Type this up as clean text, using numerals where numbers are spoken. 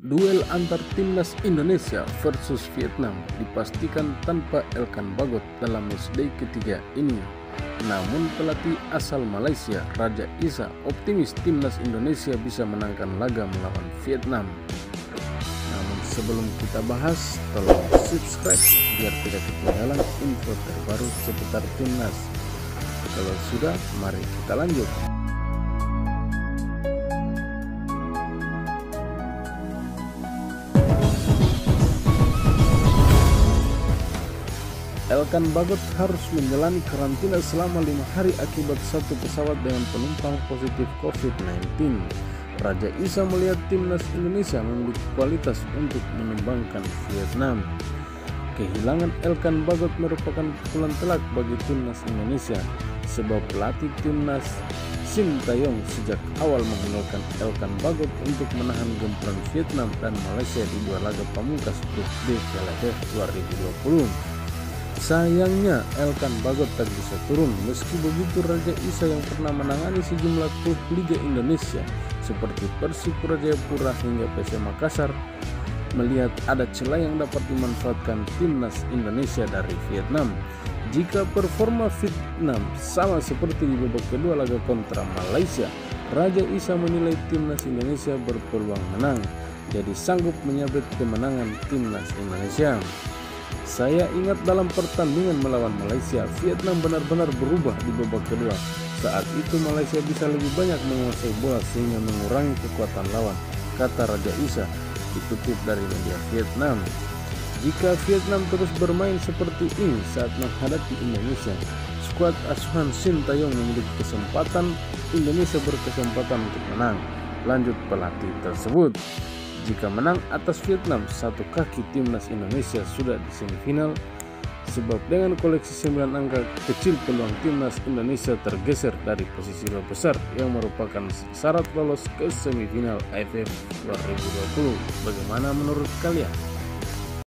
Duel antar timnas Indonesia versus Vietnam dipastikan tanpa Elkan Bagot dalam matchday ketiga ini. Namun pelatih asal Malaysia, Raja Isa, optimis timnas Indonesia bisa menangkan laga melawan Vietnam. Namun sebelum kita bahas, tolong subscribe biar tidak ketinggalan info terbaru seputar timnas. Kalau sudah, mari kita lanjut. Elkan Bagot harus menjalani karantina selama 5 hari akibat satu pesawat dengan penumpang positif COVID-19. Raja Isa melihat timnas Indonesia memiliki kualitas untuk menembangkan Vietnam. Kehilangan Elkan Bagot merupakan pukulan telak bagi timnas Indonesia, sebab pelatih timnas Shin Tae-yong sejak awal mengandalkan Elkan Bagot untuk menahan gempuran Vietnam dan Malaysia di dua laga pamungkas Grup D Piala AFF 2020. Sayangnya Elkan Bagot tak bisa turun. Meski begitu, Raja Isa yang pernah menangani sejumlah klub Liga Indonesia seperti Persipura Jayapura hingga PSM Makassar melihat ada celah yang dapat dimanfaatkan timnas Indonesia dari Vietnam. Jika performa Vietnam sama seperti di babak kedua laga kontra Malaysia, Raja Isa menilai timnas Indonesia berpeluang menang, jadi sanggup menyabet kemenangan timnas Indonesia. Saya ingat dalam pertandingan melawan Malaysia, Vietnam benar-benar berubah di babak kedua. Saat itu Malaysia bisa lebih banyak menguasai bola sehingga mengurangi kekuatan lawan, kata Raja Isa dikutip dari media Vietnam. Jika Vietnam terus bermain seperti ini saat menghadapi Indonesia, skuad asuhan Shin Tae-yong memiliki kesempatan, Indonesia berkesempatan untuk menang, lanjut pelatih tersebut. Jika menang atas Vietnam, satu kaki timnas Indonesia sudah di semifinal, sebab dengan koleksi 9 angka kecil peluang timnas Indonesia tergeser dari posisi 2 besar yang merupakan syarat lolos ke semifinal AFF 2020. Bagaimana menurut kalian?